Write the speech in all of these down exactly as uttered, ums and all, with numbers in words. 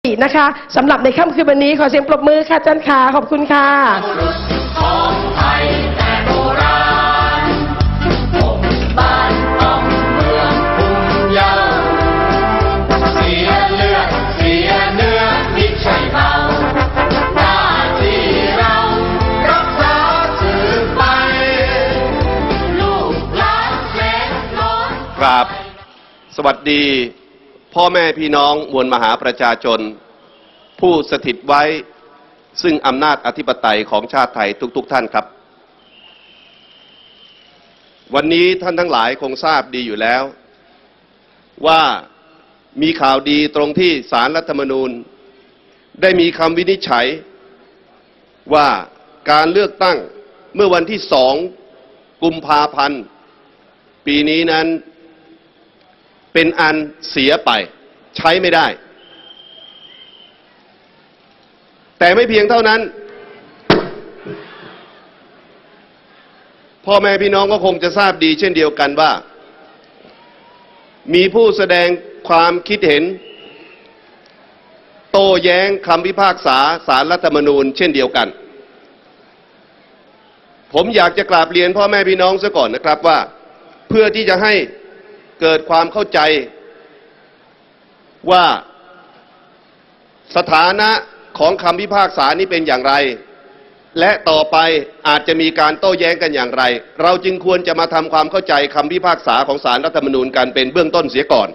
นะคะสำหรับในค่ำคืนวันนี้ขอเสียงปรบมือค่ะอาจารย์ค่ะขอบคุณค่ะของไทยแต่โบราณผมบ้านต้องเมืองภูมิเยาว์เสียเลือดเสียเนื้อมิใช่เบาหน้าที่เรารักษาสืบไปลูกหลานเล็กน้อยครับสวัสดีพ่อแม่พี่น้องมวลมหาประชาชนผู้สถิตไว้ซึ่งอำนาจอธิปไตยของชาติไทยทุกๆ ท, ท่านครับวันนี้ท่านทั้งหลายคงทราบดีอยู่แล้วว่ามีข่าวดีตรงที่ศาลรัฐธรรมนูญได้มีคำวินิจฉัยว่าการเลือกตั้งเมื่อวันที่สองกุมภาพันธ์ปีนี้นั้นเป็นอันเสียไปใช้ไม่ได้แต่ไม่เพียงเท่านั้นพ่อแม่พี่น้องก็คงจะทราบดีเช่นเดียวกันว่ามีผู้แสดงความคิดเห็นโต้แย้งคำพิพากษาศาลรัฐธรรมนูญเช่นเดียวกันผมอยากจะกราบเรียนพ่อแม่พี่น้องซะก่อนนะครับว่าเพื่อที่จะให้เกิดความเข้าใจว่าสถานะของคำพิพากษานี้เป็นอย่างไรและต่อไปอาจจะมีการโต้แย้งกันอย่างไรเราจึงควรจะมาทำความเข้าใจคำพิพากษาของศาลรัฐธรรมนูญกันเป็นเบื้องต้นเสียก่อน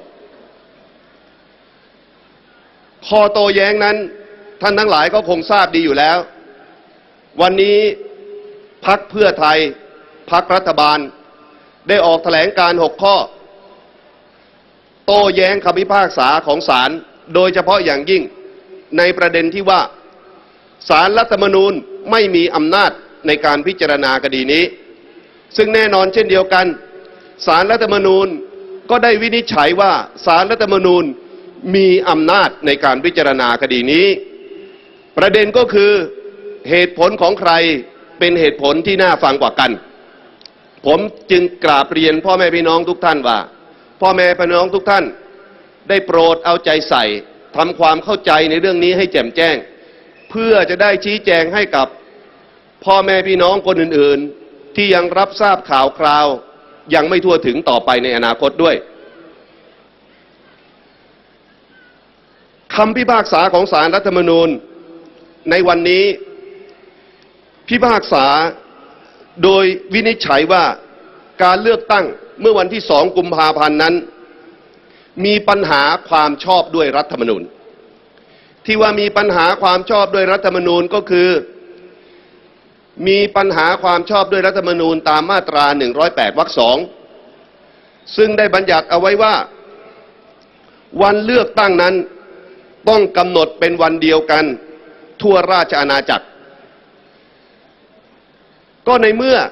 ข้อโต้แย้งนั้นท่านทั้งหลายก็คงทราบดีอยู่แล้ววันนี้พรรคเพื่อไทยพรรครัฐบาลได้ออกแถลงการณ์หกข้อโต้แย้งคำพิพากษาของศาลโดยเฉพาะอย่างยิ่งในประเด็นที่ว่าศาลรัฐธรรมนูญไม่มีอำนาจในการพิจารณาคดีนี้ซึ่งแน่นอนเช่นเดียวกันศาลรัฐธรรมนูญก็ได้วินิจฉัยว่าศาลรัฐธรรมนูญมีอำนาจในการพิจารณาคดีนี้ประเด็นก็คือเหตุผลของใครเป็นเหตุผลที่น่าฟังกว่ากันผมจึงกราบเรียนพ่อแม่พี่น้องทุกท่านว่าพ่อแม่พี่น้องทุกท่านได้โปรดเอาใจใส่ทำความเข้าใจในเรื่องนี้ให้แจ่มแจ้งเพื่อจะได้ชี้แจงให้กับพ่อแม่พี่น้องคนอื่นๆที่ยังรับทราบข่าวคราวยังไม่ทั่วถึงต่อไปในอนาคตด้วยคำพิพากษาของศาลรัฐธรรมนูญในวันนี้พิพากษาโดยวินิจฉัยว่าการเลือกตั้งเมื่อวันที่สองกุมภาพันธ์นั้นมีปัญหาความชอบด้วยรัฐธรรมนูญที่ว่ามีปัญหาความชอบด้วยรัฐธรรมนูญก็คือมีปัญหาความชอบด้วยรัฐธรรมนูญตามมาตราหนึ่งร้อยแปดวรรคสองซึ่งได้บัญญัติเอาไว้ว่าวันเลือกตั้งนั้นต้องกำหนดเป็นวันเดียวกันทั่วราชอาณาจักรก็ในเมื่อ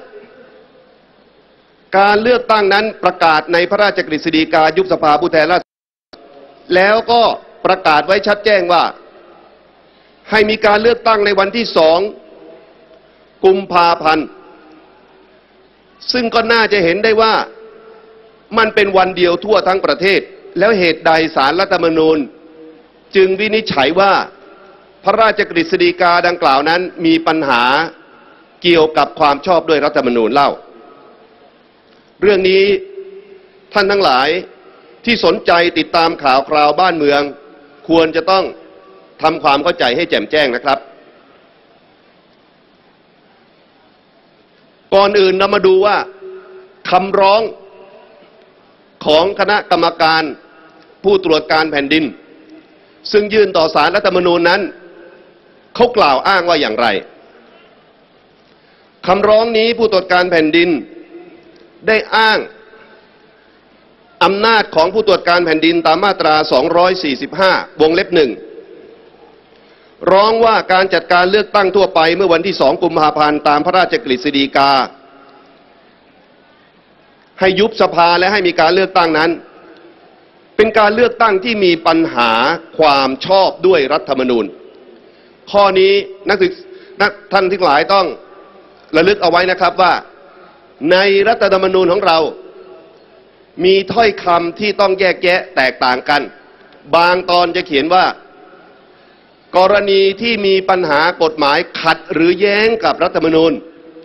การเลือกตั้งนั้นประกาศในพระราชกฤษฎีกายุบสภาผู้แทนราษฎรแล้วก็ประกาศไว้ชัดแจ้งว่าให้มีการเลือกตั้งในวันที่สองกุมภาพันธ์ซึ่งก็น่าจะเห็นได้ว่ามันเป็นวันเดียวทั่วทั้งประเทศแล้วเหตุใดศาลรัฐธรรมนูญจึงวินิจฉัยว่าพระราชกฤษฎีกาดังกล่าวนั้นมีปัญหาเกี่ยวกับความชอบด้วยรัฐธรรมนูญเล่าเรื่องนี้ท่านทั้งหลายที่สนใจติดตามข่าวคราวบ้านเมืองควรจะต้องทำความเข้าใจให้แจ่มแจ้งนะครับก่อนอื่นเรามาดูว่าคำร้องของคณะกรรมการผู้ตรวจการแผ่นดินซึ่งยื่นต่อศาลรัฐธรรมนูญนั้นเขากล่าวอ้างว่าอย่างไรคำร้องนี้ผู้ตรวจการแผ่นดินได้อ้างอำนาจของผู้ตรวจการแผ่นดินตามมาตราสองร้อยสี่สิบห้าวงเล็บหนึ่งร้องว่าการจัดการเลือกตั้งทั่วไปเมื่อวันที่สองกุมภาพันธ์ตามพระราชกฤษฎีกาให้ยุบสภาและให้มีการเลือกตั้งนั้นเป็นการเลือกตั้งที่มีปัญหาความชอบด้วยรัฐธรรมนูญข้อนี้นักศึกษาท่านทั้งหลายต้องระลึกเอาไว้นะครับว่าในรัฐธรรมนูญของเรามีถ้อยคำที่ต้องแยกแยะแตกต่างกันบางตอนจะเขียนว่ากรณีที่มีปัญหากฎหมายขัดหรือแย้งกับรัฐธรรมนูญ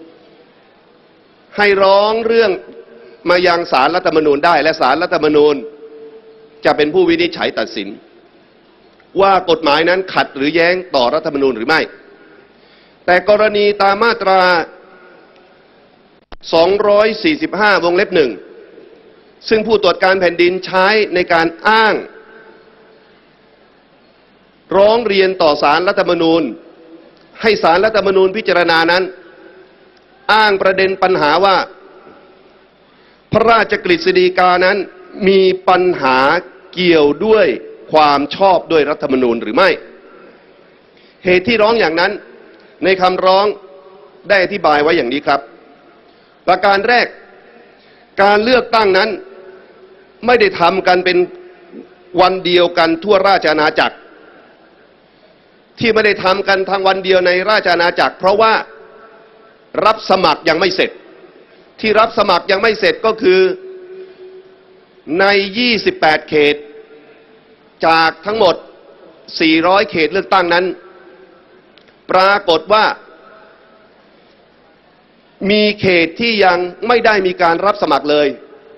ให้ร้องเรื่องมายังศาลรัฐธรรมนูญได้และศาลรัฐธรรมนูญจะเป็นผู้วินิจฉัยตัดสินว่ากฎหมายนั้นขัดหรือแย้งต่อรัฐธรรมนูญหรือไม่แต่กรณีตามมาตราสองร้อยสี่สิบห้าวงเล็บหนึ่งซึ่งผู้ตรวจการแผ่นดินใช้ในการอ้างร้องเรียนต่อศาลรัฐธรรมนูญให้ศาลรัฐธรรมนูญพิจารณานั้นอ้างประเด็นปัญหาว่าพระราชกฤษฎีกานั้นมีปัญหาเกี่ยวด้วยความชอบด้วยรัฐธรรมนูญหรือไม่เหตุที่ร้องอย่างนั้นในคำร้องได้อธิบายไว้อย่างนี้ครับประการแรกการเลือกตั้งนั้นไม่ได้ทำกันเป็นวันเดียวกันทั่วราชอาณาจักรที่ไม่ได้ทำกันทางวันเดียวในราชอาณาจักรเพราะว่ารับสมัครยังไม่เสร็จที่รับสมัครยังไม่เสร็จก็คือในยี่สิบแปดเขตจากทั้งหมดสี่ร้อยเขตเลือกตั้งนั้นปรากฏว่ามีเขตที่ยังไม่ได้มีการรับสมัครเลย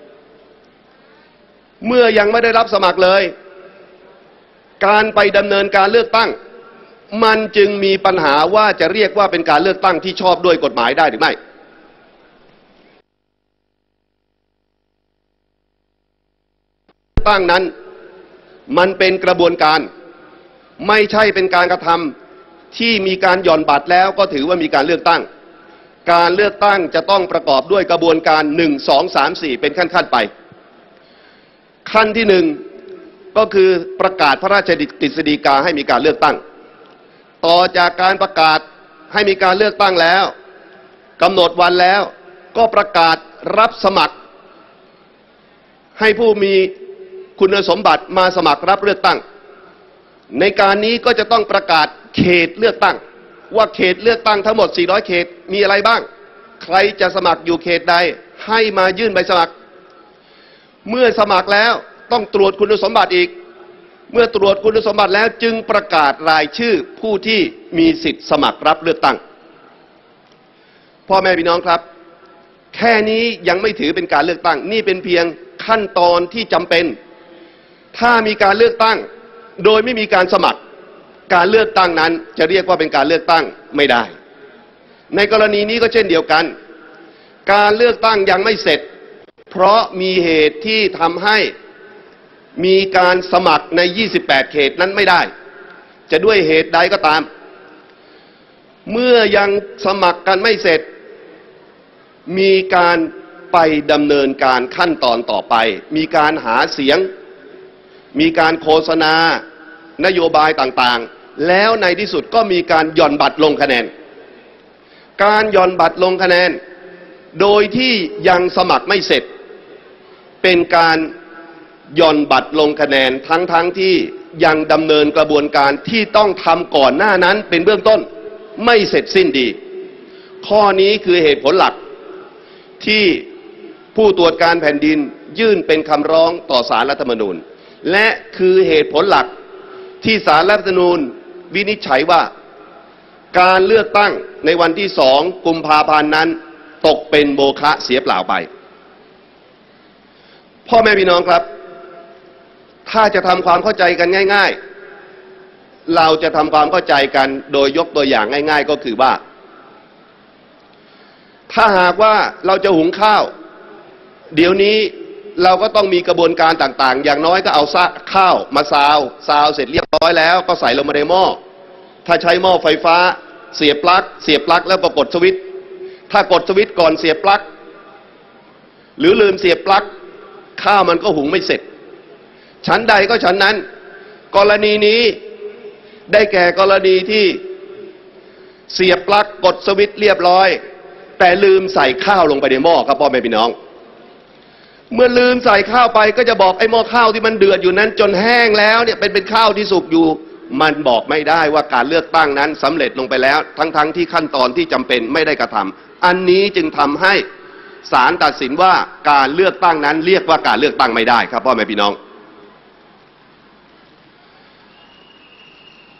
เมื่อยังไม่ได้รับสมัครเลยการไปดำเนินการเลือกตั้งมันจึงมีปัญหาว่าจะเรียกว่าเป็นการเลือกตั้งที่ชอบด้วยกฎหมายได้หรือไม่ตั้งนั้นมันเป็นกระบวนการไม่ใช่เป็นการกระทำที่มีการหย่อนบัตรแล้วก็ถือว่ามีการเลือกตั้งการเลือกตั้งจะต้องประกอบด้วยกระบวนการหนึ่ง สอง สาม สี่เป็นขั้นๆไปขั้นที่หนึ่งก็คือประกาศพระราชกฤษฎีกาให้มีการเลือกตั้งต่อจากการประกาศให้มีการเลือกตั้งแล้วกำหนดวันแล้วก็ประกาศรับสมัครให้ผู้มีคุณสมบัติมาสมัครรับเลือกตั้งในการนี้ก็จะต้องประกาศเขตเลือกตั้งว่าเขตเลือกตั้งทั้งหมดสี่ร้อยเขตมีอะไรบ้างใครจะสมัครอยู่เขตใดให้มายื่นใบสมัครเมื่อสมัครแล้วต้องตรวจคุณสมบัติอีกเมื่อตรวจคุณสมบัติแล้วจึงประกาศรายชื่อผู้ที่มีสิทธิ์สมัครรับเลือกตั้งพ่อแม่พี่น้องครับแค่นี้ยังไม่ถือเป็นการเลือกตั้งนี่เป็นเพียงขั้นตอนที่จำเป็นถ้ามีการเลือกตั้งโดยไม่มีการสมัครการเลือกตั้งนั้นจะเรียกว่าเป็นการเลือกตั้งไม่ได้ในกรณีนี้ก็เช่นเดียวกันการเลือกตั้งยังไม่เสร็จเพราะมีเหตุที่ทำให้มีการสมัครในยี่สิบแปดเขตนั้นไม่ได้จะด้วยเหตุใดก็ตามเมื่อยังสมัครกันไม่เสร็จมีการไปดำเนินการขั้นตอนต่อไปมีการหาเสียงมีการโฆษณานโยบายต่างๆแล้วในที่สุดก็มีการหย่อนบัตรลงคะแนนการหย่อนบัตรลงคะแนนโดยที่ยังสมัครไม่เสร็จเป็นการหย่อนบัตรลงคะแนนทั้งๆ ท, ที่ยังดำเนินกระบวนการที่ต้องทำก่อนหน้านั้นเป็นเบื้องต้นไม่เสร็จสิ้นดีข้อนี้คือเหตุผลหลักที่ผู้ตรวจการแผ่นดินยื่นเป็นคำร้องต่อศาลรัฐธรรมนูญและคือเหตุผลหลักที่ศาลรัฐธรรมนูญวินิจฉัยว่าการเลือกตั้งในวันที่สองกุมภาพันธ์นั้นตกเป็นโมฆะเสียเปล่าไปพ่อแม่พี่น้องครับถ้าจะทำความเข้าใจกันง่ายๆเราจะทำความเข้าใจกันโดยยกตัวอย่างง่ายๆก็คือว่าถ้าหากว่าเราจะหุงข้าวเดี๋ยวนี้เราก็ต้องมีกระบวนการต่างๆอย่างน้อยก็เอาซะข้าวมาซาวซาวเสร็จเรียบร้อยแล้วก็ใส่ลงมาในหม้อถ้าใช้หม้อไฟฟ้าเสียบปลั๊กเสียบปลั๊กแล้วก็กดสวิตช์ถ้ากดสวิตช์ก่อนเสียบปลั๊กหรือลืมเสียบปลั๊กข้าวมันก็หุงไม่เสร็จฉันใดก็ฉันนั้นกรณีนี้ได้แก่กรณีที่เสียบปลั๊กกดสวิตช์เรียบร้อยแต่ลืมใส่ข้าวลงไปในหม้อครับพ่อแม่พี่น้องเมื่อลืมใส่ข้าวไปก็จะบอกไอ้หม้อข้าวที่มันเดือดอยู่นั้นจนแห้งแล้วเนี่ยเป็นเป็นข้าวที่สุกอยู่มันบอกไม่ได้ว่าการเลือกตั้งนั้นสำเร็จลงไปแล้วทั้งๆ ท, ที่ขั้นตอนที่จำเป็นไม่ได้กระทำอันนี้จึงทำให้ศาลตัดสินว่าการเลือกตั้งนั้นเรียกว่าการเลือกตั้งไม่ได้ครับพ่อแม่พี่น้อง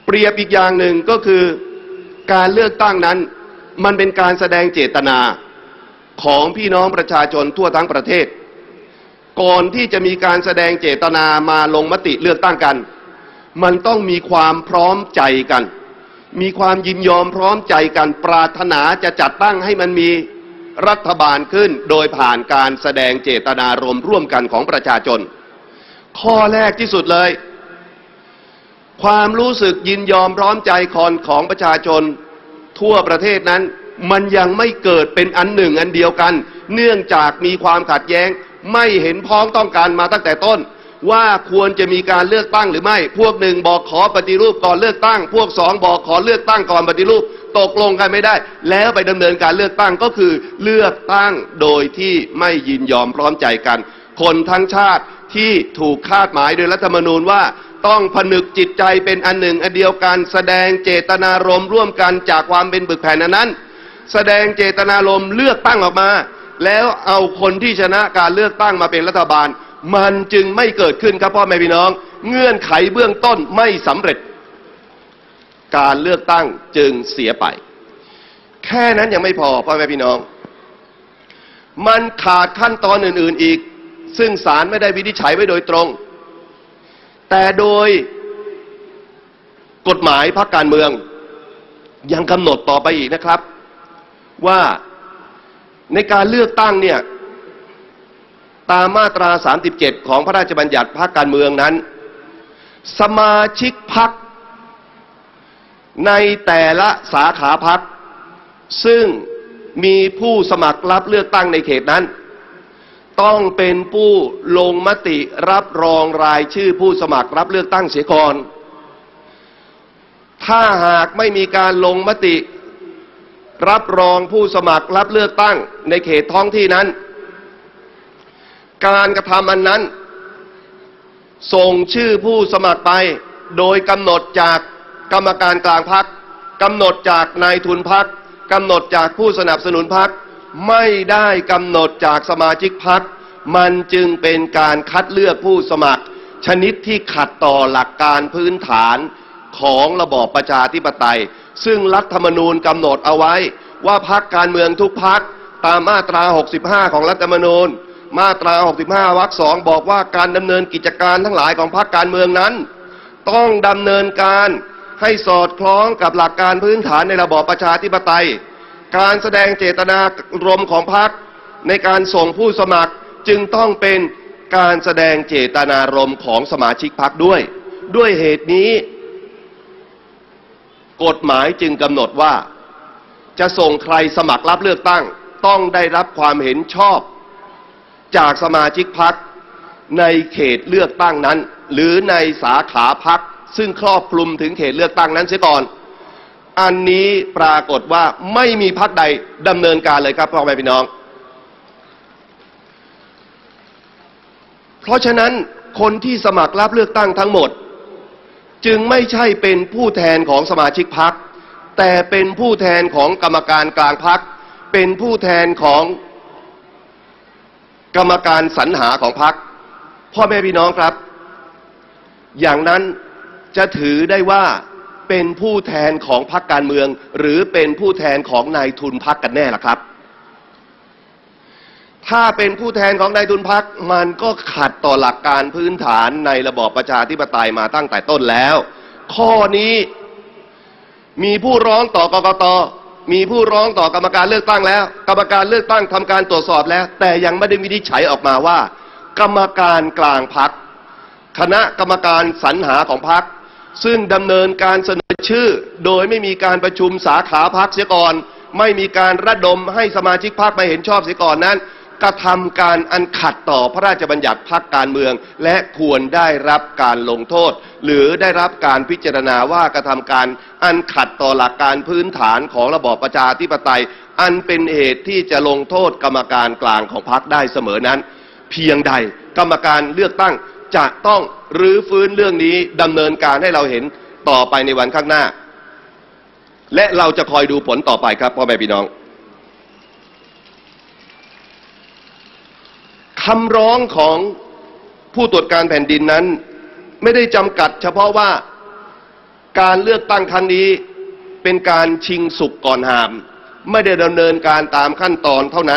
เปรียบอีกอย่างหนึ่งก็คือการเลือกตั้งนั้นมันเป็นการแสดงเจตนาของพี่น้องประชาชนทั่วทั้งประเทศก่อนที่จะมีการแสดงเจตนามาลงมติเลือกตั้งกันมันต้องมีความพร้อมใจกันมีความยินยอมพร้อมใจกันปรารถนาจะจัดตั้งให้มันมีรัฐบาลขึ้นโดยผ่านการแสดงเจตนารมณ์ร่วมกันของประชาชนข้อแรกที่สุดเลยความรู้สึกยินยอมพร้อมใจของของประชาชนทั่วประเทศนั้นมันยังไม่เกิดเป็นอันหนึ่งอันเดียวกันเนื่องจากมีความขัดแย้งไม่เห็นพ้องต้องการมาตั้งแต่ต้นว่าควรจะมีการเลือกตั้งหรือไม่พวกหนึ่งบอกขอปฏิรูปก่อนเลือกตั้งพวกสองบอกขอเลือกตั้งก่อนปฏิรูปตกลงกันไม่ได้แล้วไปดำเนินการเลือกตั้งก็คือเลือกตั้งโดยที่ไม่ยินยอมพร้อมใจกันคนทั้งชาติที่ถูกคาดหมายโดยรัฐธรรมนูญว่าต้องผนึกจิตใจเป็นอันหนึ่งอันเดียวกันแสดงเจตนารมณ์ร่วมกันจากความเป็นบึกแผ่นนั้นแสดงเจตนารมณ์เลือกตั้งออกมาแล้วเอาคนที่ชนะการเลือกตั้งมาเป็นรัฐบาลมันจึงไม่เกิดขึ้นครับพ่อแม่พี่น้องเงื่อนไขเบื้องต้นไม่สำเร็จการเลือกตั้งจึงเสียไปแค่นั้นยังไม่พอพ่อแม่พี่น้องมันขาดขั้นตอนอื่นๆอีกซึ่งศาลไม่ได้วินิจฉัยไว้โดยตรงแต่โดยกฎหมายพรรคการเมืองยังกำหนดต่อไปอีกนะครับว่าในการเลือกตั้งเนี่ยตามมาตราสามสิบเจ็ดของพระราชบัญญัติพรรคการเมืองนั้นสมาชิกพรรคในแต่ละสาขาพรรคซึ่งมีผู้สมัครรับเลือกตั้งในเขตนั้นต้องเป็นผู้ลงมติรับรองรายชื่อผู้สมัครรับเลือกตั้งเสียก่อนถ้าหากไม่มีการลงมติรับรองผู้สมัครรับเลือกตั้งในเขตท้องที่นั้นการกระทำอันนั้นส่งชื่อผู้สมัครไปโดยกำหนดจากกรรมการกลางพรรคกำหนดจากนายทุนพรรคกำหนดจากผู้สนับสนุนพรรคไม่ได้กำหนดจากสมาชิกพรรคมันจึงเป็นการคัดเลือกผู้สมัครชนิดที่ขัดต่อหลักการพื้นฐานของระบอบประชาธิปไตยซึ่งรัฐธรรมนูญกำหนดเอาไว้ว่าพรรคการเมืองทุกพรรคตามมาตราหกสิบห้าของรัฐธรรมนูญมาตราหกสิบห้าวรรคสองบอกว่าการดำเนินกิจการทั้งหลายของพรรคการเมืองนั้นต้องดำเนินการให้สอดคล้องกับหลักการพื้นฐานในระบอบประชาธิปไตยการแสดงเจตนารมณ์ของพรรคในการส่งผู้สมัครจึงต้องเป็นการแสดงเจตนารมณ์ของสมาชิกพรรคด้วยด้วยเหตุนี้กฎหมายจึงกำหนดว่าจะส่งใครสมัครรับเลือกตั้งต้องได้รับความเห็นชอบจากสมาชิกพรรคในเขตเลือกตั้งนั้นหรือในสาขาพรรคซึ่งครอบคลุมถึงเขตเลือกตั้งนั้นเสียก่อนอันนี้ปรากฏว่าไม่มีพรรคใดดำเนินการเลยครับพ่อแม่พี่น้องเพราะฉะนั้นคนที่สมัครรับเลือกตั้งทั้งหมดจึงไม่ใช่เป็นผู้แทนของสมาชิกพรรคแต่เป็นผู้แทนของกรรมการกลางพรรคเป็นผู้แทนของกรรมการสรรหาของพรรคพ่อแม่พี่น้องครับอย่างนั้นจะถือได้ว่าเป็นผู้แทนของพรรคการเมืองหรือเป็นผู้แทนของนายทุนพรรคกันแน่ล่ะครับถ้าเป็นผู้แทนของนายทุนพรรคมันก็ขัดต่อหลักการพื้นฐานในระบอบประชาธิปไตยมาตั้งแต่ต้นแล้วข้อนี้มีผู้ร้องต่อกกต.มีผู้ร้องต่อกรรมการเลือกตั้งแล้วกรรมการเลือกตั้งทำการตรวจสอบแล้วแต่ยังไม่ได้วินิจฉัยออกมาว่ากรรมการกลางพรรคคณะกรรมการสรรหาของพรรคซึ่งดำเนินการเสนอชื่อโดยไม่มีการประชุมสาขาพรรคเสียก่อนไม่มีการระดมให้สมาชิกพรรคไปเห็นชอบเสียก่อนนั้นกระทำการอันขัดต่อพระราชบัญญัติพรรคการเมืองและควรได้รับการลงโทษหรือได้รับการพิจารณาว่ากระทำการอันขัดต่อหลักการพื้นฐานของระบอบประชาธิปไตยอันเป็นเหตุที่จะลงโทษกรรมการกลางของพรรคได้เสมอนั้นเพียงใดกรรมการเลือกตั้งจะต้องรื้อฟื้นเรื่องนี้ดำเนินการให้เราเห็นต่อไปในวันข้างหน้าและเราจะคอยดูผลต่อไปครับพ่อแม่พี่น้องคำร้องของผู้ตรวจการแผ่นดินนั้นไม่ได้จำกัดเฉพาะว่าการเลือกตั้งครั้งนี้เป็นการชิงสุกก่อนหามไม่ได้ดำเนินการตามขั้นตอนเท่านั้น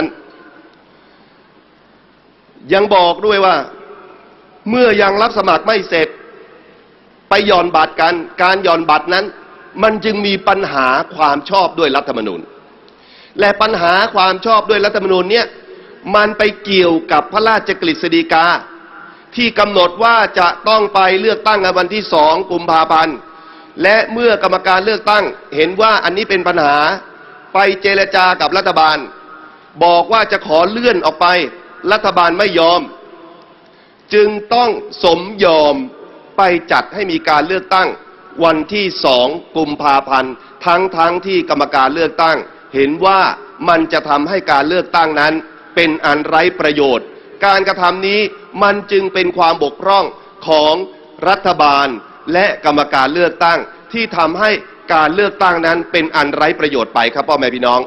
ยังบอกด้วยว่าเมื่อยังรับสมัครไม่เสร็จไปหย่อนบัตรกันการหย่อนบัตรนั้นมันจึงมีปัญหาความชอบด้วยรัฐธรรมนูญและปัญหาความชอบด้วยรัฐธรรมนูญเนี่ยมันไปเกี่ยวกับพระราชกฤษฎีกาที่กำหนดว่าจะต้องไปเลือกตั้งในวันที่สองกุมภาพันธ์และเมื่อกรรมการเลือกตั้งเห็นว่าอันนี้เป็นปัญหาไปเจรจากับรัฐบาลบอกว่าจะขอเลื่อนออกไปรัฐบาลไม่ยอมจึงต้องสมยอมไปจัดให้มีการเลือกตั้งวันที่สองกุมภาพันธ์ทั้งทั้งที่กรรมการเลือกตั้งเห็นว่ามันจะทำให้การเลือกตั้งนั้นเป็นอันไร้ประโยชน์การกระทำนี้มันจึงเป็นความบกพร่องของรัฐบาลและกรรมการเลือกตั้งที่ทำให้การเลือกตั้งนั้นเป็นอันไร้ประโยชน์ไปครับพ่อแม่พี่น้อง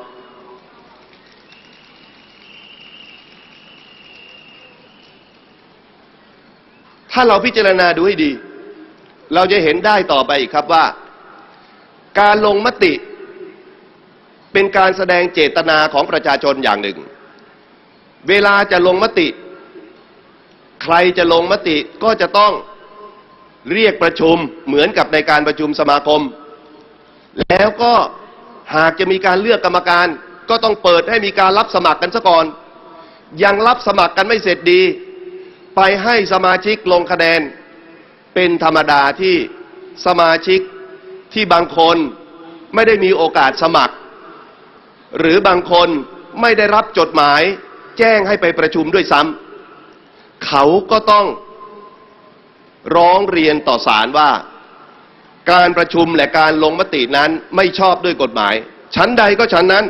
ถ้าเราพิจารณาดูให้ดีเราจะเห็นได้ต่อไปอีกครับว่าการลงมติเป็นการแสดงเจตนาของประชาชนอย่างหนึ่งเวลาจะลงมติใครจะลงมติก็จะต้องเรียกประชุมเหมือนกับในการประชุมสมาคมแล้วก็หากจะมีการเลือกกรรมการก็ต้องเปิดให้มีการรับสมัครกันซะก่อนยังรับสมัครกันไม่เสร็จดีไปให้สมาชิกลงคะแนนเป็นธรรมดาที่สมาชิกที่บางคนไม่ได้มีโอกาสสมัครหรือบางคนไม่ได้รับจดหมายแจ้งให้ไปประชุมด้วยซ้ำเขาก็ต้องร้องเรียนต่อศาลว่าการประชุมและการลงมตินั้นไม่ชอบด้วยกฎหมายชั้นใดก็ชั้นนั้น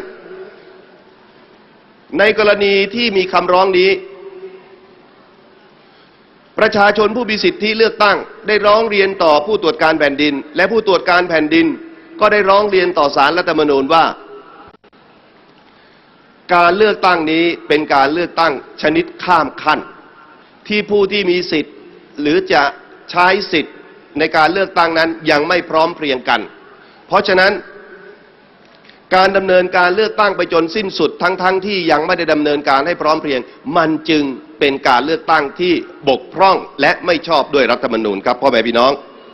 ในกรณีที่มีคำร้องนี้ประชาชนผู้มีสิทธิเลือกตั้งได้ร้องเรียนต่อผู้ตรวจการแผ่นดินและผู้ตรวจการแผ่นดินก็ได้ร้องเรียนต่อศาลรัฐธรรมนูญว่าการเลือกตั้งนี้เป็นการเลือกตั้งชนิดข้ามขั้นที่ผู้ที่มีสิทธิ์หรือจะใช้สิทธิ์ในการเลือกตั้งนั้นยังไม่พร้อมเพรียงกันเพราะฉะนั้นการดำเนินการเลือกตั้งไปจนสิ้นสุดทั้งๆ ท, ที่ยังไม่ได้ดำเนินการให้พร้อมเพรียงมันจึงเป็นการเลือกตั้งที่บกพร่องและไม่ชอบด้วยรัฐธรรมนูญครับพ่อแม่พี่น้อง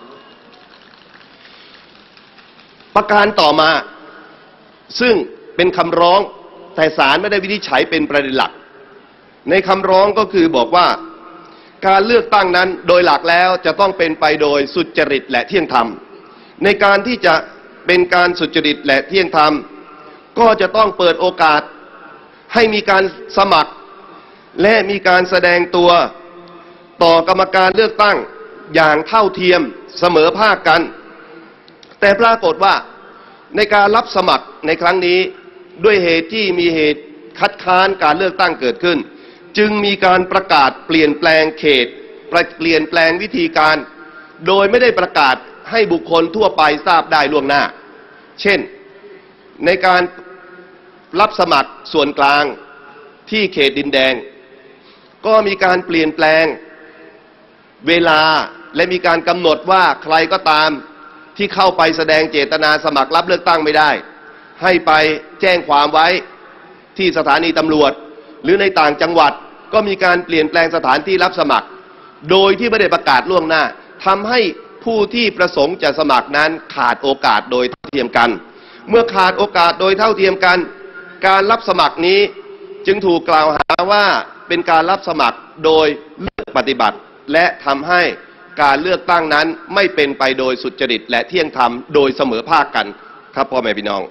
ประการต่อมาซึ่งเป็นคำร้องแต่ศาลไม่ได้วินิจฉัยเป็นประเด็นหลักในคำร้องก็คือบอกว่าการเลือกตั้งนั้นโดยหลักแล้วจะต้องเป็นไปโดยสุจริตและเที่ยงธรรมในการที่จะเป็นการสุจริตและเที่ยงธรรมก็จะต้องเปิดโอกาสให้มีการสมัครและมีการแสดงตัวต่อกรรมการเลือกตั้งอย่างเท่าเทียมเสมอภาคกันแต่ปรากฏว่าในการรับสมัครในครั้งนี้ด้วยเหตุที่มีเหตุคัดค้านการเลือกตั้งเกิดขึ้นจึงมีการประกาศเปลี่ยนแปลงเขตเปลี่ยนแปลงวิธีการโดยไม่ได้ประกาศให้บุคคลทั่วไปทราบได้ล่วงหน้าเช่นในการรับสมัครส่วนกลางที่เขตดินแดงก็มีการเปลี่ยนแปลงเวลาและมีการกำหนดว่าใครก็ตามที่เข้าไปแสดงเจตนาสมัครรับเลือกตั้งไม่ได้ให้ไปแจ้งความไว้ที่สถานีตำรวจหรือในต่างจังหวัดก็มีการเปลี่ยนแปลงสถานที่รับสมัครโดยที่ไม่ได้ประกาศล่วงหน้าทำให้ผู้ที่ประสงค์จะสมัครนั้นขาดโอกาสโดยเท่าเทียมกันเมื่อขาดโอกาสโดยเท่าเทียมกันการรับสมัครนี้จึงถูกกล่าวหาว่าเป็นการรับสมัครโดยเลือกปฏิบัติและทำให้การเลือกตั้งนั้นไม่เป็นไปโดยสุจริตและเที่ยงธรรมโดยเสมอภาคกันครับพ่อแม่พี่น้อง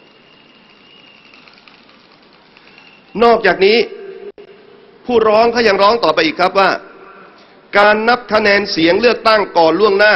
นอกจากนี้ผู้ร้องเขายังร้องต่อไปอีกครับว่าการนับคะแนนเสียงเลือกตั้งก่อนล่วงหน้า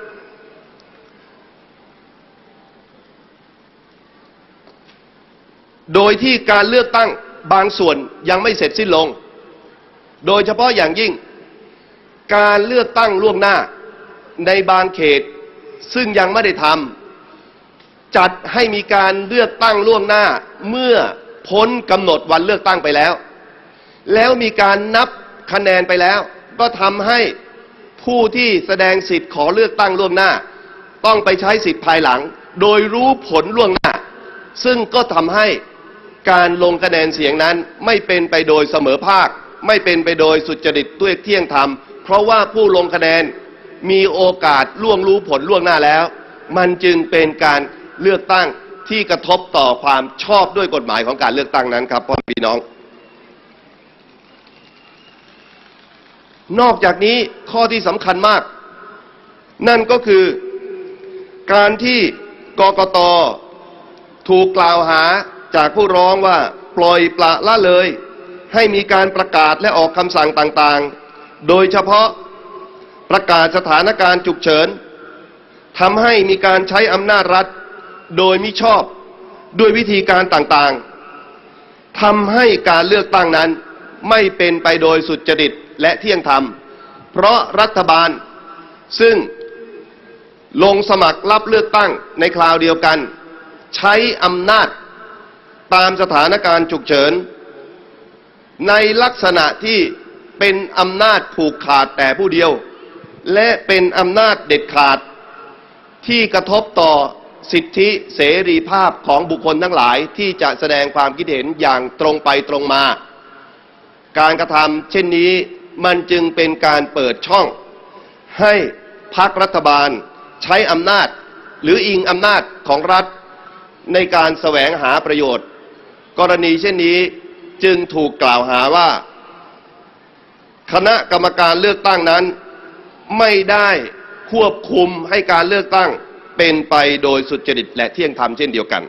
โดยที่การเลือกตั้งบางส่วนยังไม่เสร็จสิ้นลงโดยเฉพาะอย่างยิ่งการเลือกตั้งล่วงหน้าในบางเขตซึ่งยังไม่ได้ทำจัดให้มีการเลือกตั้งล่วงหน้าเมื่อพ้นกำหนดวันเลือกตั้งไปแล้วแล้วมีการนับคะแนนไปแล้วก็ทำให้ผู้ที่แสดงสิทธิ์ขอเลือกตั้งล่วงหน้าต้องไปใช้สิทธิ์ภายหลังโดยรู้ผลล่วงหน้าซึ่งก็ทำให้การลงคะแนนเสียงนั้นไม่เป็นไปโดยเสมอภาคไม่เป็นไปโดยสุจริตด้วยเที่ยงธรรมเพราะว่าผู้ลงคะแนนมีโอกาสล่วงรู้ผลล่วงหน้าแล้วมันจึงเป็นการเลือกตั้งที่กระทบต่อความชอบด้วยกฎหมายของการเลือกตั้งนั้นครับพ่อพี่น้องนอกจากนี้ข้อที่สำคัญมากนั่นก็คือการที่กกต.ถูกกล่าวหาจากผู้ร้องว่าปล่อยปละละเลยให้มีการประกาศและออกคำสั่งต่างๆโดยเฉพาะประกาศสถานการณ์ฉุกเฉินทำให้มีการใช้อำนาจรัฐโดยมิชอบด้วยวิธีการต่างๆทำให้การเลือกตั้งนั้นไม่เป็นไปโดยสุจริตและเที่ยงธรรมเพราะรัฐบาลซึ่งลงสมัครรับเลือกตั้งในคราวเดียวกันใช้อำนาจตามสถานการณ์ฉุกเฉินในลักษณะที่เป็นอำนาจผูกขาดแต่ผู้เดียวและเป็นอำนาจเด็ดขาดที่กระทบต่อสิทธิเสรีภาพของบุคคลทั้งหลายที่จะแสดงความคิดเห็นอย่างตรงไปตรงมาการกระทำเช่นนี้มันจึงเป็นการเปิดช่องให้พรรครัฐบาลใช้อำนาจหรืออิงอำนาจของรัฐในการแสวงหาประโยชน์กรณีเช่นนี้จึงถูกกล่าวหาว่าคณะกรรมการเลือกตั้งนั้นไม่ได้ควบคุมให้การเลือกตั้งเป็นไปโดยสุจริตและเที่ยงธรรมเช่นเดียวกัน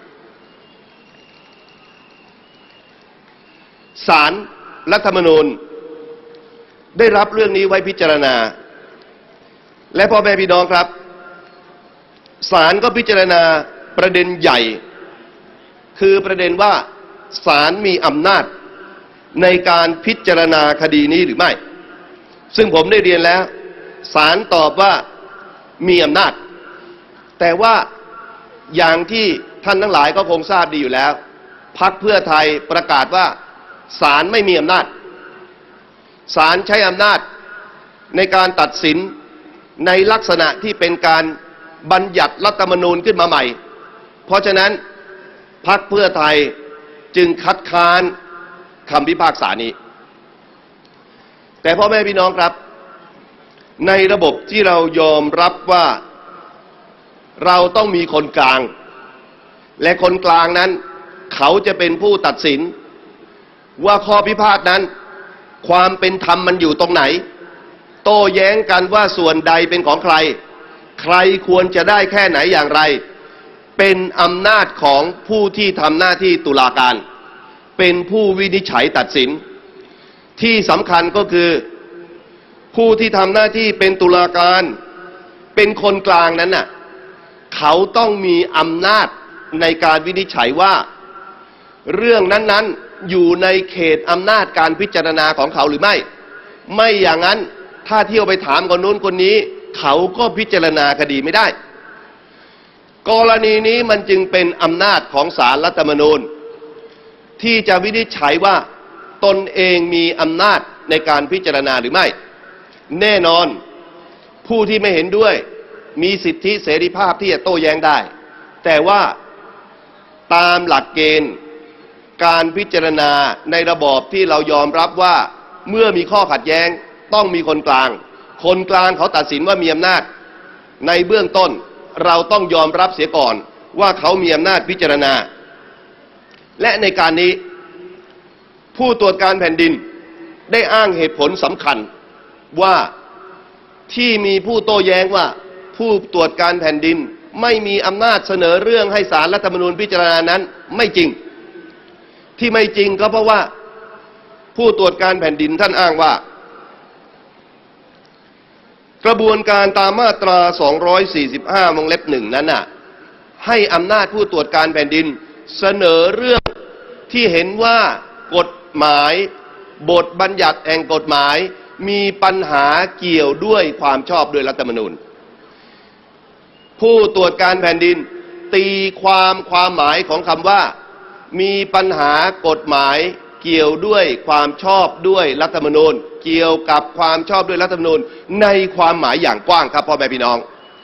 ศาลรัฐธรรมนูญได้รับเรื่องนี้ไว้พิจารณาและพ่อแม่พี่น้องครับศาลก็พิจารณาประเด็นใหญ่คือประเด็นว่าศาลมีอำนาจในการพิจารณาคดีนี้หรือไม่ซึ่งผมได้เรียนแล้วศาลตอบว่ามีอำนาจแต่ว่าอย่างที่ท่านทั้งหลายก็คงทราบดีอยู่แล้วพรรคเพื่อไทยประกาศว่าศาลไม่มีอำนาจศาลใช้อำนาจในการตัดสินในลักษณะที่เป็นการบัญญัติรัฐธรรมนูญขึ้นมาใหม่เพราะฉะนั้นพรรคเพื่อไทยจึงคัดค้านคำพิพากษานี้แต่พ่อแม่พี่น้องครับในระบบที่เรายอมรับว่าเราต้องมีคนกลางและคนกลางนั้นเขาจะเป็นผู้ตัดสินว่าข้อพิพาทนั้นความเป็นธรรมมันอยู่ตรงไหนโต้แย้งกันว่าส่วนใดเป็นของใครใครควรจะได้แค่ไหนอย่างไรเป็นอำนาจของผู้ที่ทำหน้าที่ตุลาการเป็นผู้วินิจฉัยตัดสินที่สำคัญก็คือผู้ที่ทำหน้าที่เป็นตุลาการเป็นคนกลางนั้นน่ะเขาต้องมีอำนาจในการวินิจฉัยว่าเรื่องนั้นๆอยู่ในเขตอำนาจการพิจารณาของเขาหรือไม่ไม่อย่างนั้นถ้าเที่ยวไปถามคนนู้นคนนี้เขาก็พิจารณาคดีไม่ได้กรณีนี้มันจึงเป็นอำนาจของศาลรัฐธรรมนูญที่จะวินิจฉัยว่าตนเองมีอำนาจในการพิจารณาหรือไม่แน่นอนผู้ที่ไม่เห็นด้วยมีสิทธิเสรีภาพที่จะโต้แย้งได้แต่ว่าตามหลักเกณฑ์การพิจารณาในระบอบที่เรายอมรับว่าเมื่อมีข้อขัดแย้งต้องมีคนกลางคนกลางเขาตัดสินว่ามีอำนาจในเบื้องต้นเราต้องยอมรับเสียก่อนว่าเขามีอำนาจพิจารณาและในการนี้ผู้ตรวจการแผ่นดินได้อ้างเหตุผลสำคัญว่าที่มีผู้โต้แย้งว่าผู้ตรวจการแผ่นดินไม่มีอำนาจเสนอเรื่องให้ศาลรัฐธรรมนูญพิจารณานั้นไม่จริงที่ไม่จริงก็เพราะว่าผู้ตรวจการแผ่นดินท่านอ้างว่ากระบวนการตามมาตราสองร้อยสี่สิบห้าวงเล็บหนึ่งนั้นน่ะให้อำนาจผู้ตรวจการแผ่นดินเสนอเรื่องที่เห็นว่ากฎหมายบทบัญญัติแห่งกฎหมายมีปัญหาเกี่ยวด้วยความชอบด้วยรัฐธรรมนูญผู้ตรวจการแผ่นดินตีความความหมายของคำว่ามีปัญหากฎหมายเกี่ยวด้วยความชอบด้วยรัฐธรรมนูญเกี่ยวกับความชอบด้วยรัฐธรรมนูญในความหมายอย่างกว้างครับพ่อแม่พี่น้อง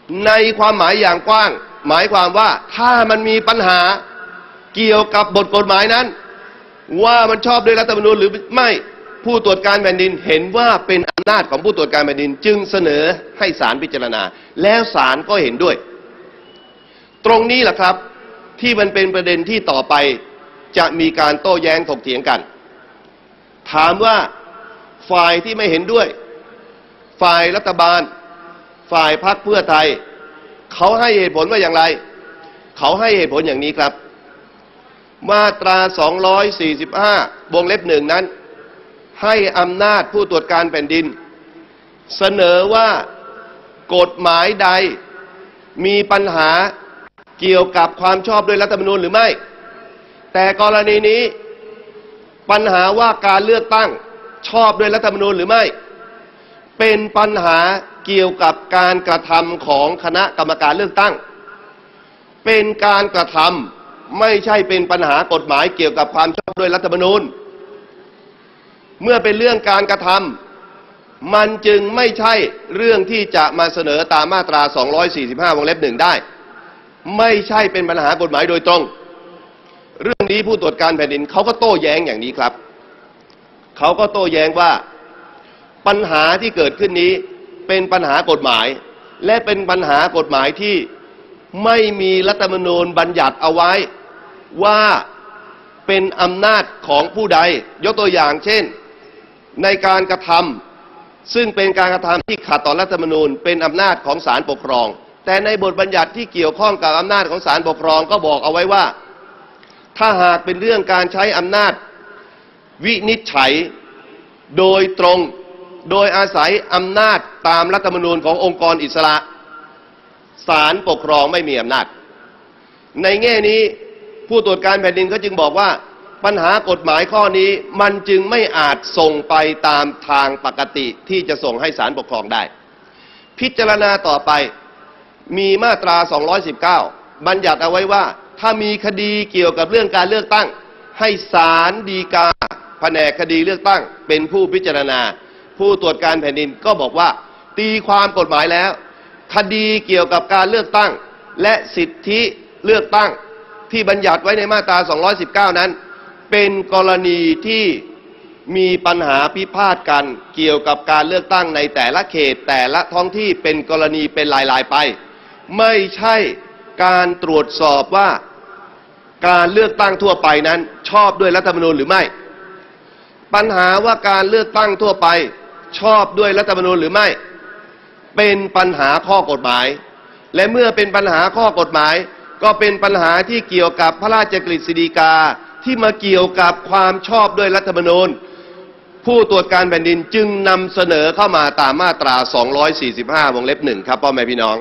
ในความหมายอย่างกว้างหมายความว่าถ้ามันมีปัญหาเกี่ยวกับบทกฎหมายนั้นว่ามันชอบด้วยรัฐธรรมนูญหรือไม่ผู้ตรวจการแผ่นดินเห็นว่าเป็นอำนาจของผู้ตรวจการแผ่นดินจึงเสนอให้ศาลพิจารณาแล้วศาลก็เห็นด้วยตรงนี้แหละครับที่มันเป็นประเด็นที่ต่อไปจะมีการโต้แย้งถกเถียงกันถามว่าฝ่ายที่ไม่เห็นด้วยฝ่ายรัฐบาลฝ่ายพรรคเพื่อไทยเขาให้เหตุผลว่าอย่างไรเขาให้เหตุผลอย่างนี้ครับมาตราสองร้อยสี่สิบห้าวงเล็บหนึ่งนั้นให้อำนาจผู้ตรวจการแผ่นดินเสนอว่ากฎหมายใดมีปัญหาเกี่ยวกับความชอบด้วยรัฐธรรมนูญหรือไม่แต่กรณีนี้ปัญหาว่าการเลือกตั้งชอบด้วยรัฐธรรมนูญหรือไม่เป็นปัญหาเกี่ยวกับการกระทำของคณะกรรมการเลือกตั้งเป็นการกระทำไม่ใช่เป็นปัญหากฎหมายเกี่ยวกับความชอบด้วยรัฐธรรมนูญเมื่อเป็นเรื่องการกระทำมันจึงไม่ใช่เรื่องที่จะมาเสนอตามมาตราสองร้อยสี่สิบห้าวงเล็บหนึ่งได้ไม่ใช่เป็นปัญหากฎหมายโดยตรงเรื่องนี้ผู้ตรวจการแผ่นดินเขาก็โต้แย้งอย่างนี้ครับเขาก็โต้แย้งว่าปัญหาที่เกิดขึ้นนี้เป็นปัญหากฎหมายและเป็นปัญหากฎหมายที่ไม่มีรัฐธรรมนูญบัญญัติเอาไว้ว่าเป็นอำนาจของผู้ใดยกตัวอย่างเช่นในการกระทำซึ่งเป็นการกระทำที่ขัดต่อรัฐธรรมนูญเป็นอำนาจของศาลปกครองแต่ในบทบัญญัติที่เกี่ยวข้องกับอำนาจของศาลปกครองก็บอกเอาไว้ว่าถ้าหากเป็นเรื่องการใช้อำนาจวินิจฉัยโดยตรงโดยอาศัยอำนาจตามรัฐธรรมนูญขององค์กรอิสระศาลปกครองไม่มีอำนาจในแง่นี้ผู้ตรวจการแผ่นดินเขาจึงบอกว่าปัญหากฎหมายข้อนี้มันจึงไม่อาจส่งไปตามทางปกติที่จะส่งให้ศาลปกครองได้พิจารณาต่อไปมีมาตราสองร้อยสิบเก้าบัญญัติเอาไว้ว่าถ้ามีคดีเกี่ยวกับเรื่องการเลือกตั้งให้ศาลฎีกาแผนกคดีเลือกตั้งเป็นผู้พิจารณาผู้ตรวจการแผ่นดินก็บอกว่าตีความกฎหมายแล้วคดีเกี่ยวกับการเลือกตั้งและสิทธิเลือกตั้งที่บัญญัติไว้ในมาตราสองร้อยสิบเก้านั้นเป็นกรณีที่มีปัญหาพิพาทกันเกี่ยวกับการเลือกตั้งในแต่ละเขตแต่ละท้องที่เป็นกรณีเป็นรายๆไปไม่ใช่การตรวจสอบว่าการเลือกตั้งทั่วไปนั้นชอบด้วยรัฐธรรมนูญหรือไม่ปัญหาว่าการเลือกตั้งทั่วไปชอบด้วยรัฐธรรมนูญหรือไม่เป็นปัญหาข้อกฎหมายและเมื่อเป็นปัญหาข้อกฎหมายก็เป็นปัญหาที่เกี่ยวกับพระราชกฤษฎีกาที่มาเกี่ยวกับความชอบด้วยรัฐธรรมนูญผู้ตรวจการแผ่นดินจึงนำเสนอเข้ามาตามมาตราสองร้อยสี่สิบห้าวงเล็บหนึ่งครับพ่อแม่พี่น้อง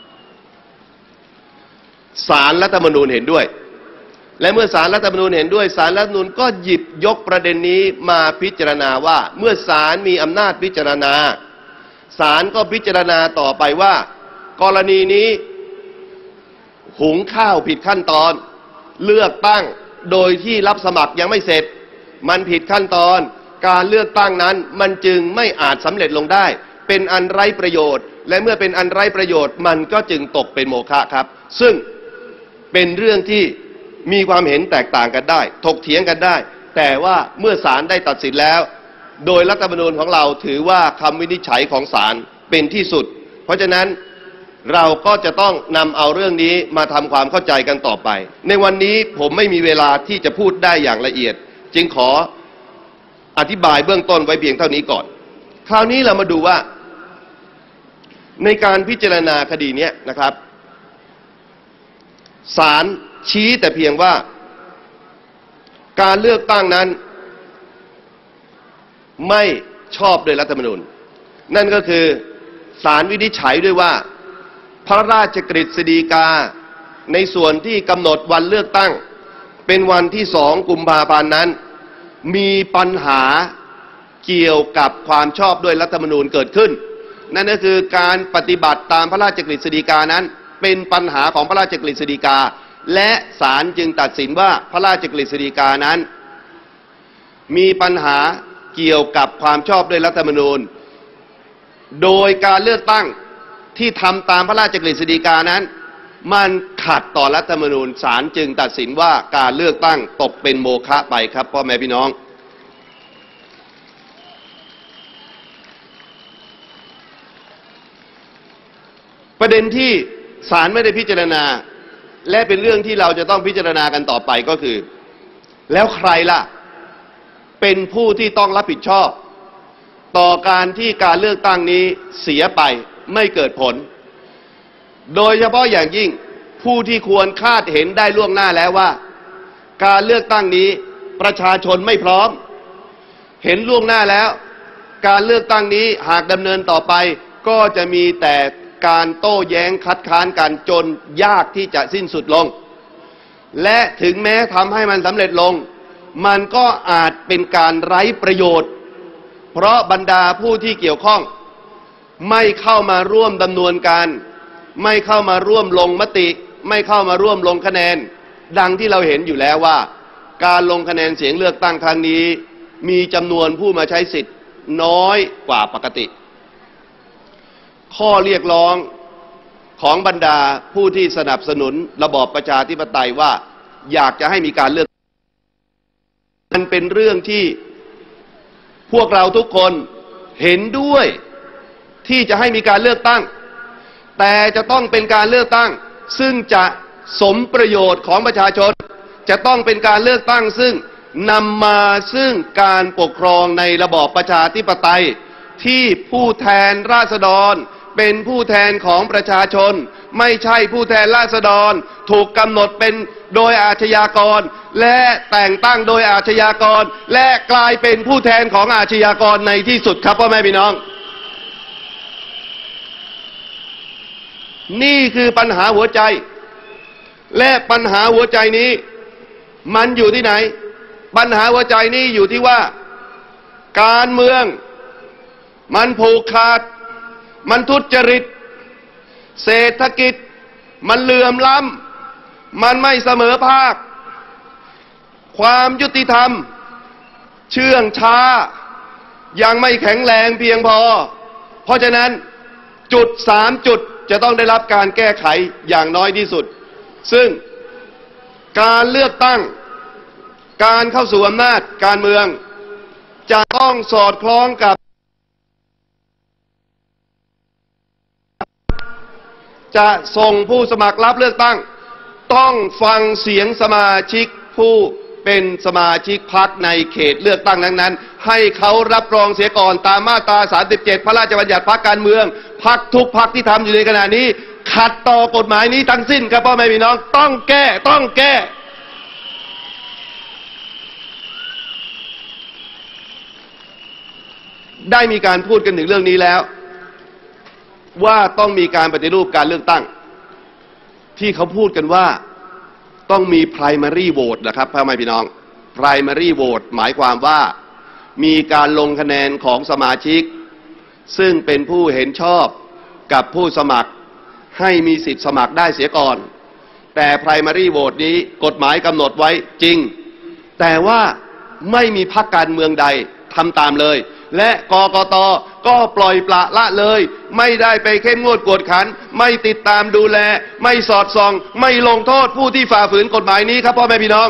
ศาลรัฐธรรมนูญเห็นด้วยและเมื่อศาลรัฐธรรมนูญเห็นด้วยศาลรัฐธรรมนูญก็หยิบยกประเด็นนี้มาพิจารณาว่าเมื่อศาลมีอำนาจพิจารณาศาลก็พิจารณาต่อไปว่ากรณีนี้หุงข้าวผิดขั้นตอนเลือกตั้งโดยที่รับสมัครยังไม่เสร็จมันผิดขั้นตอนการเลือกตั้งนั้นมันจึงไม่อาจสำเร็จลงได้เป็นอันไร้ประโยชน์และเมื่อเป็นอันไร้ประโยชน์มันก็จึงตกเป็นโมฆะครับซึ่งเป็นเรื่องที่มีความเห็นแตกต่างกันได้ถกเถียงกันได้แต่ว่าเมื่อศาลได้ตัดสินแล้วโดยรัฐธรรมนูญของเราถือว่าคำวินิจฉัยของศาลเป็นที่สุดเพราะฉะนั้นเราก็จะต้องนำเอาเรื่องนี้มาทำความเข้าใจกันต่อไปในวันนี้ผมไม่มีเวลาที่จะพูดได้อย่างละเอียดจึงขออธิบายเบื้องต้นไว้เพียงเท่านี้ก่อนคราวนี้เรามาดูว่าในการพิจารณาคดีนี้นะครับศาลชี้แต่เพียงว่าการเลือกตั้งนั้นไม่ชอบโดยรัฐธรรมนูญนั่นก็คือศาลวินิจฉัยด้วยว่าพระราชกฤษฎีกาในส่วนที่กำหนดวันเลือกตั้งเป็นวันที่สองกุมภาพันธ์นั้นมีปัญหาเกี่ยวกับความชอบด้วยรัฐธรรมนูญเกิดขึ้นนั่นก็คือการปฏิบัติตามพระราชกฤษฎีกานั้นเป็นปัญหาของพระราชกฤษฎีกาและศาลจึงตัดสินว่าพระราชกฤษฎีกานั้นมีปัญหาเกี่ยวกับความชอบด้วยรัฐธรรมนูญโดยการเลือกตั้งที่ทำตามพระราชกฤษฎีกานั้นมันขัดต่อรัฐธรรมนูญศาลจึงตัดสินว่าการเลือกตั้งตกเป็นโมฆะไปครับพ่อแม่พี่น้องประเด็นที่ศาลไม่ได้พิจารณาและเป็นเรื่องที่เราจะต้องพิจารณากันต่อไปก็คือแล้วใครล่ะเป็นผู้ที่ต้องรับผิดชอบต่อการที่การเลือกตั้งนี้เสียไปไม่เกิดผลโดยเฉพาะอย่างยิ่งผู้ที่ควรคาดเห็นได้ล่วงหน้าแล้วว่าการเลือกตั้งนี้ประชาชนไม่พร้อมเห็นล่วงหน้าแล้วการเลือกตั้งนี้หากดำเนินต่อไปก็จะมีแต่การโต้แย้งคัดค้านกันจนยากที่จะสิ้นสุดลงและถึงแม้ทำให้มันสำเร็จลงมันก็อาจเป็นการไร้ประโยชน์เพราะบรรดาผู้ที่เกี่ยวข้องไม่เข้ามาร่วมดำเนินการไม่เข้ามาร่วมลงมติไม่เข้ามาร่วมลงคะแนนดังที่เราเห็นอยู่แล้วว่าการลงคะแนนเสียงเลือกตั้งครั้งนี้มีจำนวนผู้มาใช้สิทธิ์น้อยกว่าปกติข้อเรียกร้องของบรรดาผู้ที่สนับสนุนระบอบประชาธิปไตยว่าอยากจะให้มีการเลือกมันเป็นเรื่องที่พวกเราทุกคนเห็นด้วยที่จะให้มีการเลือกตั้งแต่จะต้องเป็นการเลือกตั้งซึ่งจะสมประโยชน์ของประชาชนจะต้องเป็นการเลือกตั้งซึ่งนำมาซึ่งการปกครองในระบอบประชาธิปไตยที่ผู้แทนราษฎรเป็นผู้แทนของประชาชนไม่ใช่ผู้แทนราษฎรถูกกำหนดเป็นโดยอาชญากรและแต่งตั้งโดยอาชญากรและกลายเป็นผู้แทนของอาชญากรในที่สุดครับพ่อแม่พี่น้องนี่คือปัญหาหัวใจและปัญหาหัวใจนี้มันอยู่ที่ไหนปัญหาหัวใจนี้อยู่ที่ว่าการเมืองมันผูกขาดมันทุจริตเศรษฐกิจมันเหลื่อมล้ำมันไม่เสมอภาคความยุติธรรมเชื่องช้ายังไม่แข็งแรงเพียงพอเพราะฉะนั้นจุดสามจุดจะต้องได้รับการแก้ไขอย่างน้อยที่สุดซึ่งการเลือกตั้งการเข้าสู่อำนาจการเมืองจะต้องสอดคล้องกับจะส่งผู้สมัครรับเลือกตั้งต้องฟังเสียงสมาชิกผู้เป็นสมาชิกพรรคในเขตเลือกตั้งนั้นๆให้เขารับรองเสียก่อนตามมาตราสามสิบเจ็ดพระราชบัญญัติพรรคการเมืองพรรคทุกพรรคที่ทำอยู่ในขณะนี้ขัดต่อกฎหมายนี้ทั้งสิ้นครับพ่อแม่พี่น้องต้องแก้ต้องแก้ได้มีการพูดกันถึงเรื่องนี้แล้วว่าต้องมีการปฏิรูปการเลือกตั้งที่เขาพูดกันว่าต้องมี primary vote นะครับพ่อแม่พี่น้อง primary vote หมายความว่ามีการลงคะแนนของสมาชิกซึ่งเป็นผู้เห็นชอบกับผู้สมัครให้มีสิทธิ์สมัครได้เสียก่อนแต่ primary vote นี้กฎหมายกำหนดไว้จริงแต่ว่าไม่มีพรรคการเมืองใดทำตามเลยและกกต.ก็ปล่อยปละละเลยไม่ได้ไปเข้มงวดกวดขันไม่ติดตามดูแลไม่สอดส่องไม่ลงโทษผู้ที่ฝ่าฝืนกฎหมายนี้ครับพ่อแม่พี่น้อง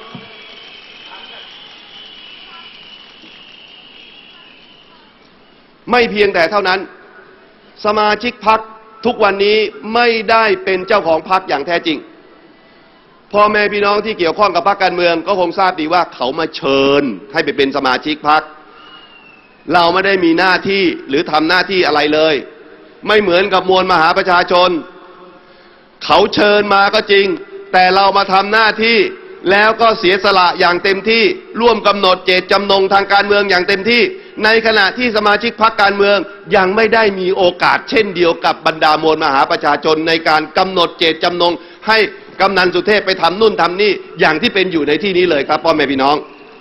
ไม่เพียงแต่เท่านั้นสมาชิกพรรคทุกวันนี้ไม่ได้เป็นเจ้าของพรรคอย่างแท้จริงพ่อแม่พี่น้องที่เกี่ยวข้องกับพรรคการเมืองก็คงทราบดีว่าเขามาเชิญให้ไปเป็นสมาชิกพรรคเราไม่ได้มีหน้าที่หรือทำหน้าที่อะไรเลยไม่เหมือนกับมวลมหาประชาชนเขาเชิญมาก็จริงแต่เรามาทำหน้าที่แล้วก็เสียสละอย่างเต็มที่ร่วมกำหนดเจตจำนงทางการเมืองอย่างเต็มที่ในขณะที่สมาชิกพรรคการเมืองยังไม่ได้มีโอกาสเช่นเดียวกับบรรดามวลมหาประชาชนในการกำหนดเจตจำนงให้กำนันสุเทพไปทำนู่นทำนี่อย่างที่เป็นอยู่ในที่นี้เลยครับพ่อแม่พี่น้อง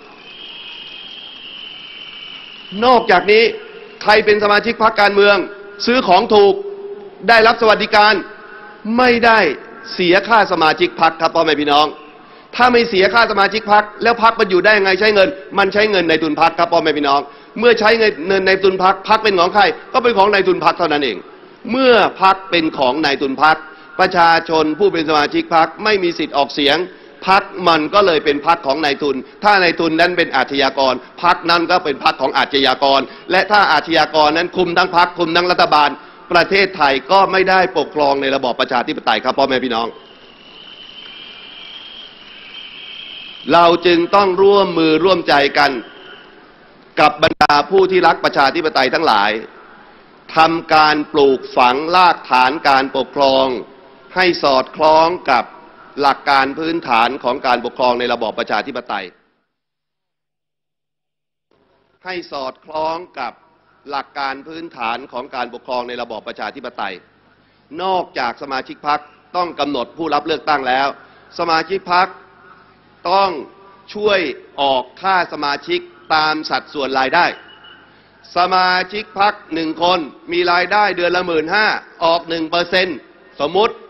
นอกจากนี้ใครเป็นสมาชิกพรรคการเมืองซื้อของถูกได้รับสวัสดิการไม่ได้เสียค่าสมาชิกพรรคครับพ่อแม่พี่น้องถ้าไม่เสียค่าสมาชิกพรรคแล้วพรรคมันอยู่ได้ยังไงใช้เงินมันใช้เงินในทุนพรรคครับพ่อแม่พี่น้องเมื่อใช้เงินในทุนพรรคพรรคเป็นของใครก็เป็นของในทุนพรรคเท่านั้นเองเมื่อพรรคเป็นของนายทุนพรรคประชาชนผู้เป็นสมาชิกพรรคไม่มีสิทธิ์ออกเสียงพรรคมันก็เลยเป็นพรรคของนายทุนถ้านายทุนนั้นเป็นอาชญากรพรรคนั้นก็เป็นพรรคของอาชญากรและถ้าอาชญากรนั้นคุมทั้งพรรคคุมทั้งรัฐบาลประเทศไทยก็ไม่ได้ปกครองในระบอบประชาธิปไตยครับพ่อแม่พี่น้องเราจึงต้องร่วมมือร่วมใจกันกับบรรดาผู้ที่รักประชาธิปไตยทั้งหลายทำการปลูกฝังรากฐานการปกครองให้สอดคล้องกับหลักการพื้นฐานของการปกครองในระบอบประชาธิปไตยให้สอดคล้องกับหลักการพื้นฐานของการปกครองในระบอบประชาธิปไตยนอกจากสมาชิกพรรคต้องกำหนดผู้รับเลือกตั้งแล้วสมาชิกพรรคต้องช่วยออกค่าสมาชิกตามสัดส่วนรายได้สมาชิกพรรคหนึ่งคนมีรายได้เดือนละหมื่นห้าออกหนึ่งเปอร์เซ็นต์สมมุติ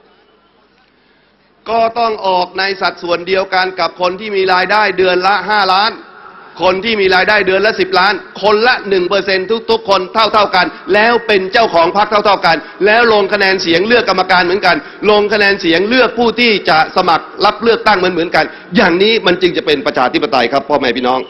ก็ต้องออกในสัดส่วนเดียวกันกับคนที่มีรายได้เดือนละห้าล้านคนที่มีรายได้เดือนละสิบล้านคนละหนึ่งเปอร์เซ็นต์ทุกๆคนเท่าๆกันแล้วเป็นเจ้าของพรรคเท่าๆกันแล้วลงคะแนนเสียงเลือกกรรมการเหมือนกันลงคะแนนเสียงเลือกผู้ที่จะสมัครรับเลือกตั้งเหมือนเหมือนกันอย่างนี้มันจึงจะเป็นประชาธิปไตยครับพ่อแม่พี่น้อง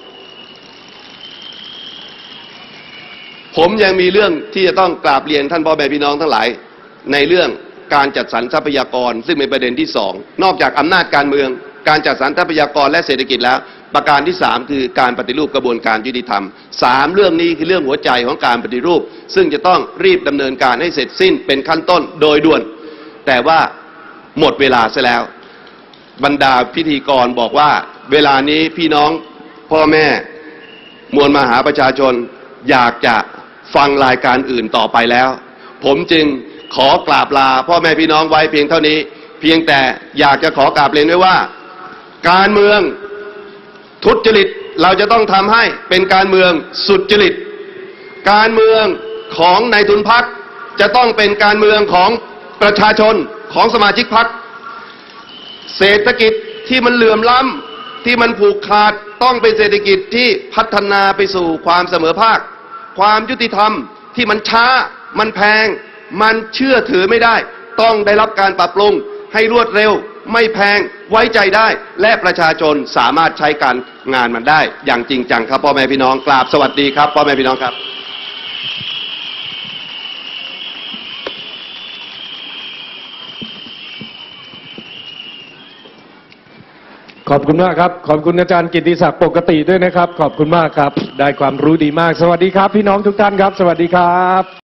ผมยังมีเรื่องที่จะต้องกราบเรียนท่านพ่อแม่พี่น้องทั้งหลายในเรื่องการจัดสรรทรัพยากรซึ่งเป็นประเด็นที่สองนอกจากอำนาจการเมืองการจัดสรรทรัพยากรและเศรษฐกิจแล้วประการที่สามคือการปฏิรูปกระบวนการยุติธรรมสามเรื่องนี้คือเรื่องหัวใจของการปฏิรูปซึ่งจะต้องรีบดำเนินการให้เสร็จสิ้นเป็นขั้นต้นโดยด่วนแต่ว่าหมดเวลาซะแล้วบรรดาพิธีกรบอกว่าเวลานี้พี่น้องพ่อแม่มวลมหาประชาชนอยากจะฟังรายการอื่นต่อไปแล้วผมจึงขอกราบลาพ่อแม่พี่น้องไว้เพียงเท่านี้เพียงแต่อยากจะขอกราบเรียนไว้ว่าการเมืองทุจริตเราจะต้องทำให้เป็นการเมืองสุจริตการเมืองของนายทุนพรรคจะต้องเป็นการเมืองของประชาชนของสมาชิกพรรคเศรษฐกิจที่มันเหลื่อมล้ำที่มันผูกขาดต้องเป็นเศรษฐกิจที่พัฒนาไปสู่ความเสมอภาคความยุติธรรมที่มันช้ามันแพงมันเชื่อถือไม่ได้ต้องได้รับการปรับปรุงให้รวดเร็วไม่แพงไว้ใจได้และประชาชนสามารถใช้การงานมันได้อย่างจริงจังครับพ่อแม่พี่น้องกราบสวัสดีครับพ่อแม่พี่น้องครับขอบคุณมากครับขอบคุณอาจารย์กิตติศักดิ์ปกติด้วยนะครับขอบคุณมากครับได้ความรู้ดีมากสวัสดีครับพี่น้องทุกท่านครับสวัสดีครับ